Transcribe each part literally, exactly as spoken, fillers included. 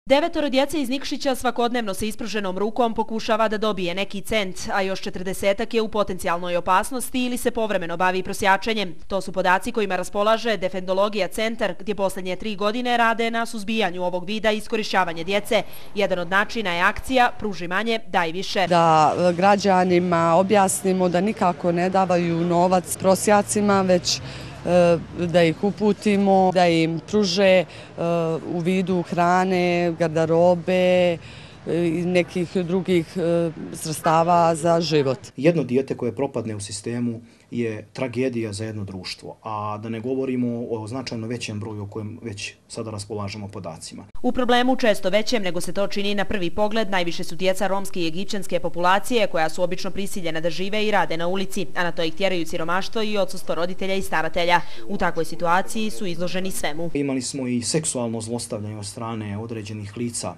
Devetoro djece iz Nikšića svakodnevno sa ispruženom rukom pokušava da dobije neki cent, a još četrdesetak je u potencijalnoj opasnosti ili se povremeno bavi prosjačenjem. To su podaci kojima raspolaže Defendologija centar, gdje posljednje tri godine rade na suzbijanju ovog vida iskorišćavanja djece. Jedan od načina je akcija Pruži manje, daj više. Da građanima objasnimo da nikako ne davaju novac prosjacima, već da ih uputimo, da im pruže u vidu hrane, garderobe i nekih drugih sredstava za život. Jedno dijete koje propadne u sistemu je tragedija za jedno društvo, a da ne govorimo o značajno većem broju o kojem već sada raspolažemo podacima. U problemu često većem nego se to čini na prvi pogled najviše su djeca romske i egipćanske populacije koja su obično prisiljena da žive i rade na ulici, a na to ih tjeraju siromaštvo i odsustvo roditelja i staratelja. U takvoj situaciji su izloženi svemu. Imali smo i seksualno zlostavljanje od strane određenih lica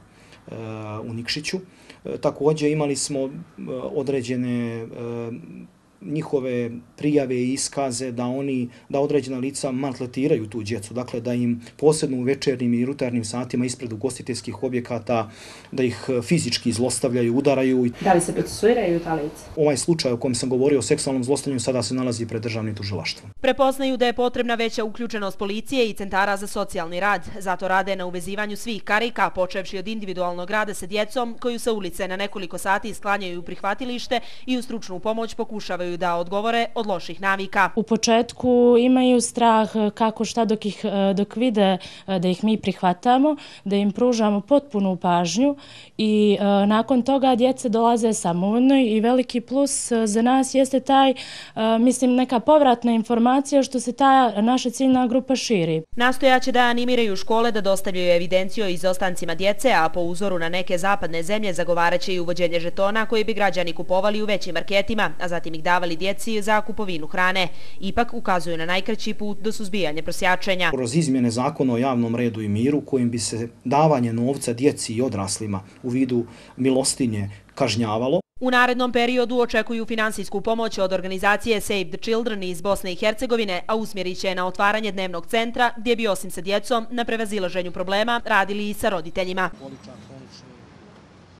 u Nikšiću. Također imali smo određene njihove prijave i iskaze da oni, da određena lica maltretiraju tu djecu, dakle da im posebno u večernjim i jutarnjim satima ispred ugostiteljskih objekata, da ih fizički zlostavljaju, udaraju. Da li se procesuiraju ta lica? Ovaj slučaj o kojem sam govorio o seksualnom zlostavljanju sada se nalazi pred državnim tužilaštvom. Prepoznaju da je potrebna veća uključenost policije i centara za socijalni rad. Zato rade na uvezivanju svih karika, počevši od individualnog rada sa djecom, koju sa ulice na nekoliko sati sklanjaju u prihvatilište i u stručnu pomoć pokušavaju da odgovore od loših navika. U početku imaju strah kako šta dok, ih, dok vide da ih mi prihvatamo, da im pružamo potpunu pažnju i e, nakon toga djece dolaze samovoljno i veliki plus za nas jeste taj, e, mislim, neka povratna informacija što se ta naša ciljna grupa širi. Nastojaće da animiraju škole da dostavljaju evidenciju o izostancima djece, a po uzoru na neke zapadne zemlje zagovaraće i uvođenje žetona koji bi građani kupovali u većim marketima, a zatim ih davali djeci za kupovinu hrane. Ipak ukazuju na najkraći put do suzbijanja prosjačenja. Kroz izmjene zakona o javnom redu i miru kojim bi se davanje novca djeci i odraslima u vidu milostinje kažnjavalo. U narednom periodu očekuju finansijsku pomoć od organizacije Save the Children iz Bosne i Hercegovine, a usmjerit će na otvaranje dnevnog centra gdje bi osim sa djecom na prevazilaženju problema radili i sa roditeljima.